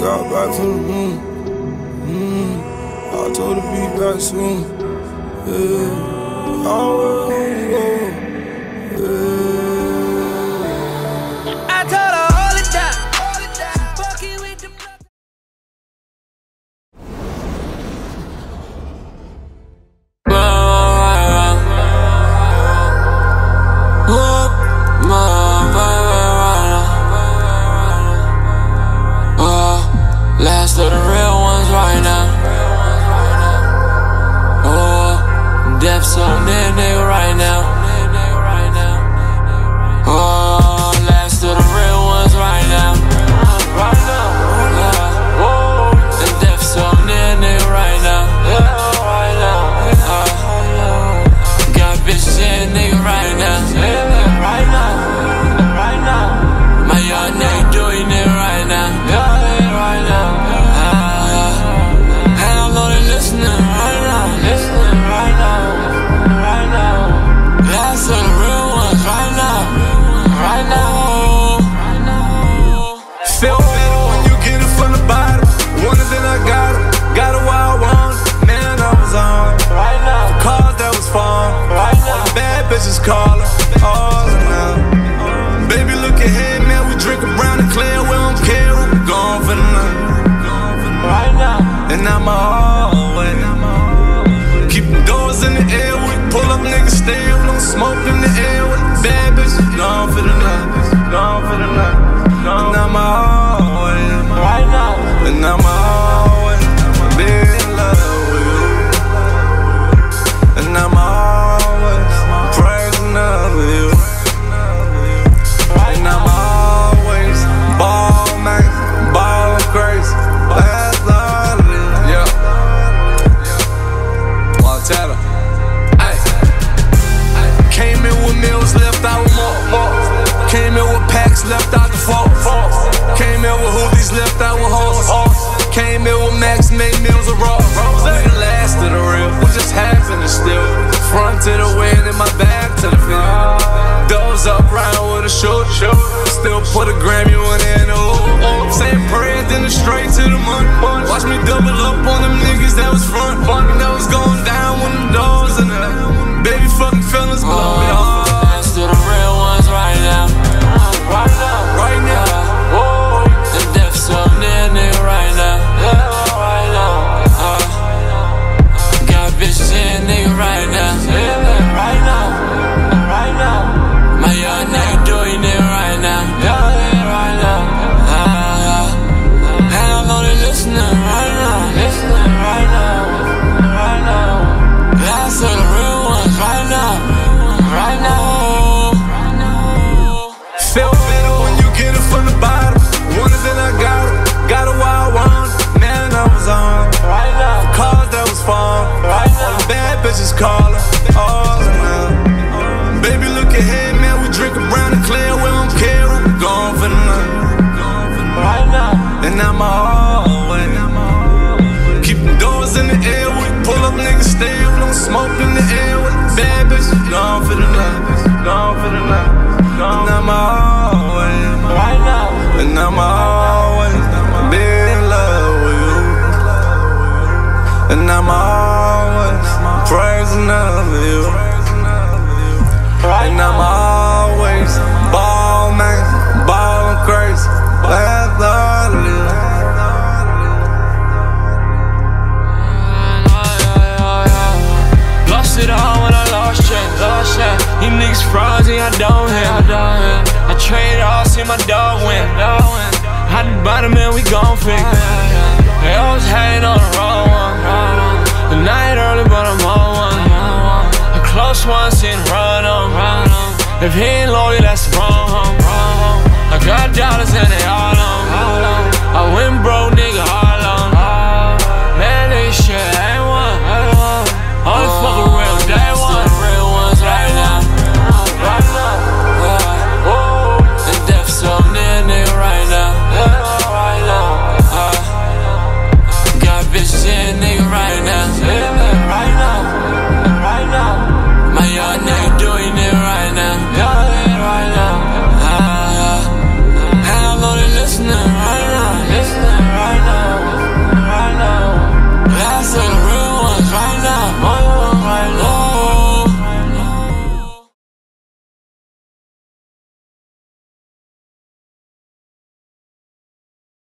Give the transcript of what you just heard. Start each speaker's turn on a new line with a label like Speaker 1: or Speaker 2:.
Speaker 1: got back from the moon. I told her be back soon. Yeah, always go.
Speaker 2: I told her hold it down. Fucking with the
Speaker 3: last of the real ones right now. Oh, death's on that nigga right now. Oh, last of the real ones right now. And death's on that nigga right now. Got bitches in nigga right now. My young nigga doing it right now.
Speaker 1: Feel better when you get it from the bottom. Wanted that I got it, got it while I want it. Man, I was on right now. For cars that was fun, right now. Bad bitches calling all now. Baby, look ahead, man. We drinking brown and clear. We don't care. We gone for the night, right now. And I'm always keep the doors in the air. We pull up, niggas stay. We don't smoke in the air. With the bad bitches gone for the night, gone for the night. And I'm always right now. And I'm always be in love with you. And I'm always praising of you. And I'm always ball man, ball crazy. That's all it is. Yeah. Montana. Ay. Came in with meals, left out with more. Came in with packs, left out the fault. Came in with hoodies, left out with horses. Came in with Max, made meals of raw. We the last of the real, what just happened is still front to the wind and my back to the field. Doors up round with a shoot. Still put a Grammy one in the hoop. Saying prayers, then straight to the money. Watch me double up on them niggas that was front. You know it's going down when them doors in there. Baby fucking feelings blow me off.
Speaker 3: Last of the real ones right now. Right now, and death's on that nigga right now. Got bitches in nigga right now. My young nigga doing it right now. And I'm only listening right now. Last of the real ones right now.
Speaker 1: Feel better when you get it from the bottom. Wanted that I got it while I want it. Man, I was on right now. For cars that was fun, right now. Bad bitches calling all now. Baby, look ahead, man. We drinking brown and clear. We don't care. We gone for the night, right now. And I'm always keep the doors in the air. We pull up, niggas stay. We don't smoke in the air. With the bad bitches gone for the night, gone for the night. And I'm always right now. And I'm always be in love with you. And I'm always praising of you. And I'm always ball man, ballin' crazy. That's all it is.
Speaker 3: Lost it all when I lost track. You niggas frosty, I don't have. I trade all, see my dog win. Hot the bottom and we gon' fix it. They always hating on the wrong one. The night early, but I'm on one. The close one seen run on. If he ain't loyal, that's wrong. I got dollars and they all